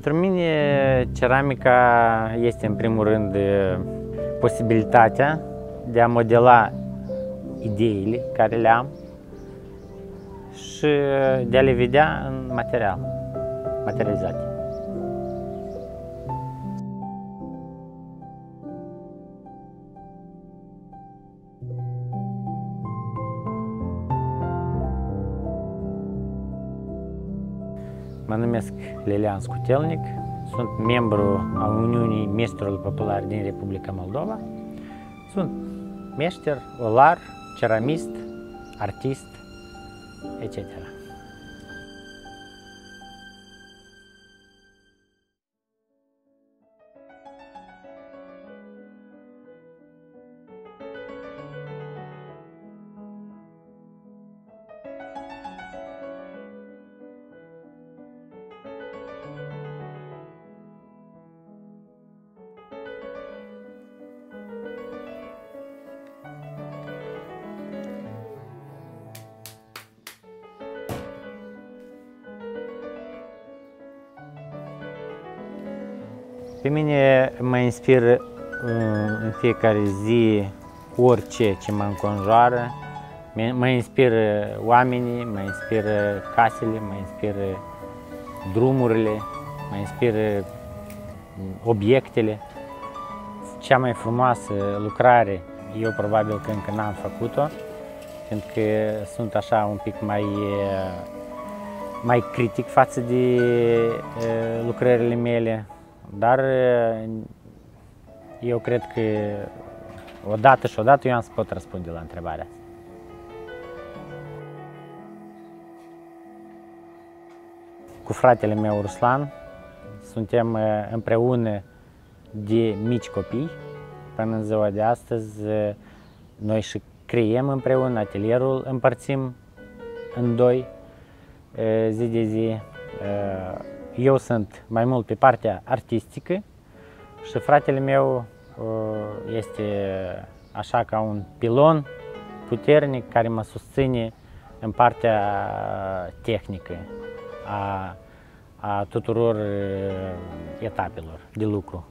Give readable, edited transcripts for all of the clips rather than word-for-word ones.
Pentru mine, ceramica este în primul rând posibilitatea de a modela ideile care le am și de a le vedea în materializate. Mă numesc Lilian Scutelnic, sunt membru al Uniunii Meșterilor Populari din Republica Moldova. Sunt meșter, olar, ceramist, artist, etc. Pe mine mă inspiră în fiecare zi orice ce mă înconjoară. Mă inspiră oamenii, mă inspiră casele, mă inspiră drumurile, mă inspiră obiectele. Cea mai frumoasă lucrare, eu probabil că încă n-am făcut-o, pentru că sunt așa un pic mai critic față de lucrările mele. Dar eu cred că odată eu am să pot răspunde la întrebarea asta. Cu fratele meu, Ruslan, suntem împreună de mici copii. Până în ziua de astăzi, noi și creiem împreună, atelierul împărțim în doi zi de zi. Eu sunt mai mult pe partea artistică și fratele meu este așa ca un pilon puternic care mă susține în partea tehnică a tuturor etapelor de lucru.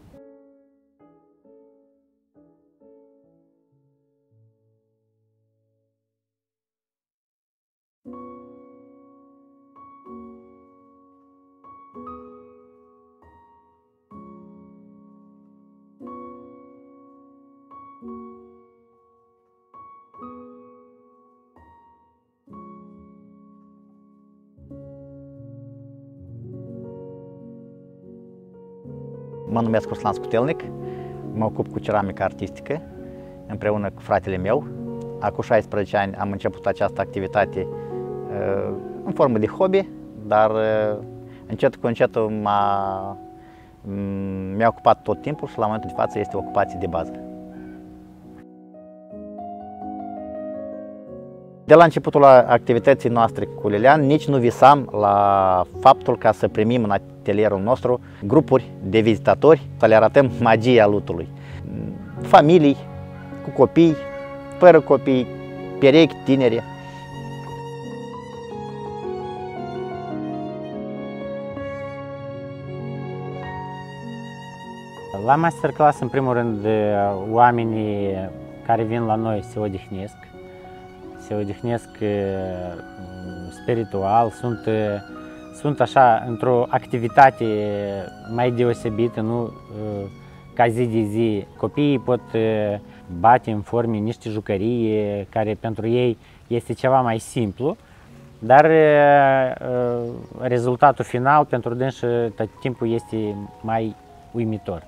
Mă numesc Ruslan Scutelnic, mă ocup cu ceramica artistică împreună cu fratele meu. Acum 16 ani am început această activitate în formă de hobby, dar încet cu încet mi-a ocupat tot timpul și la momentul de față este o ocupație de bază. De la începutul activității noastre cu Lilian, nici nu visam la faptul ca să primim în atelierul nostru grupuri de vizitatori, să le arătăm magia lutului. Familii, cu copii, fără copii, perechi tineri. La masterclass, în primul rând, oamenii care vin la noi se odihnesc. Se odihnesc spiritual, sunt așa într-o activitate mai deosebită, nu ca zi de zi. Copiii pot bate în forme niște jucării care pentru ei este ceva mai simplu, dar rezultatul final pentru dânsi tot timpul este mai uimitor.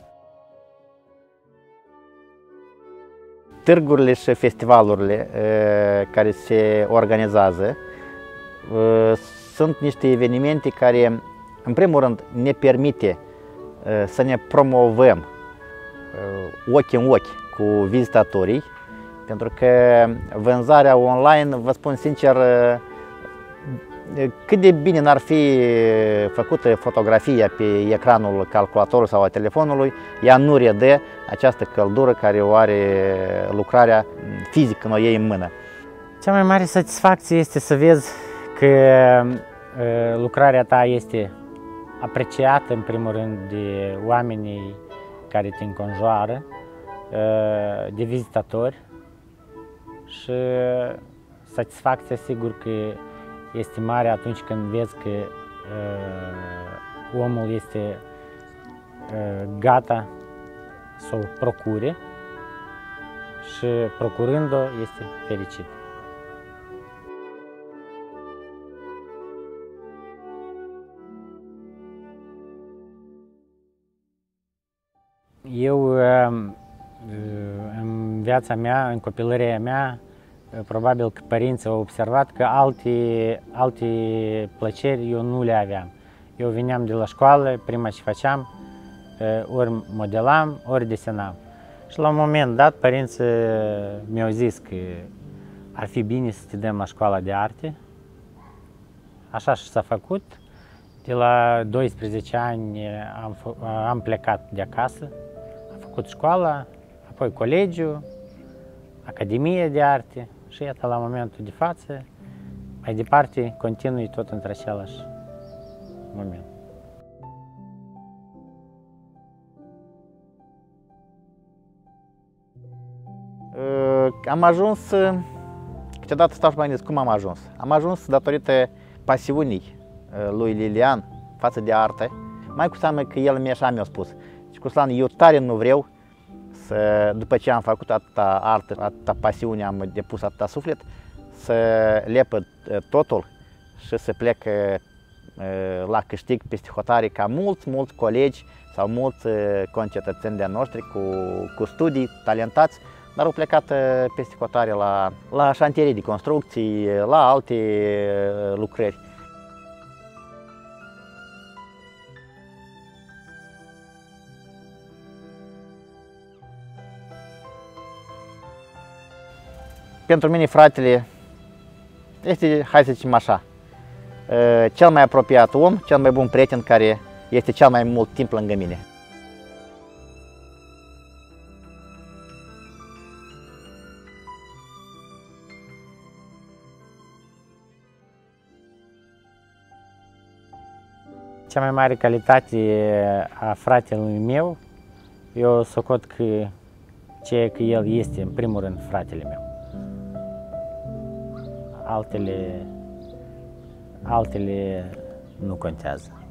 Târgurile și festivalurile care se organizează sunt niște evenimente care, în primul rând, ne permite să ne promovăm ochi în ochi cu vizitatorii, pentru că vânzarea online, vă spun sincer, cât de bine n-ar fi făcută fotografia pe ecranul calculatorului sau a telefonului, ea nu redă această căldură care o are lucrarea fizică când o iei în mână. Cea mai mare satisfacție este să vezi că lucrarea ta este apreciat în primul rând de oamenii care te înconjoară, de vizitatori și satisfacția sigur că este mare atunci când vezi că omul este gata să o procure și procurând-o este fericit. Eu, în viața mea, în copilăria mea, probabil că părinții au observat că alte plăceri eu nu le aveam. Eu veneam de la școală, prima ce făceam, ori modelam, ori desenam. Și la un moment dat, părinții mi-au zis că ar fi bine să te dăm la școala de arte. Așa și s-a făcut. De la 12 ani am plecat de acasă, am făcut școala, apoi colegiul, Academie de Arte și iată la momentul de față, mai departe continui tot într-același moment. Am ajuns, câteodată stau și mă gândesc cum am ajuns. Am ajuns datorită pasiunii lui Lilian față de artă. Mai cu seamă că el mi-a spus: Ruslan, eu tare nu vreau să, după ce am făcut atâta artă, atâta pasiune, am depus atâta suflet, să lepăd totul și să plec la câștig peste hotare ca mulți colegi sau mulți concetățeni de-a noștri cu studii talentați, dar au plecat peste hotare la șantierii de construcții, la alte lucrări. Pentru mine fratele este, hai să zicem așa, cel mai apropiat om, cel mai bun prieten care este cel mai mult timp lângă mine. Cea mai mare calitate a fratelui meu, eu socot că el este în primul rând fratele meu. Altele nu contează.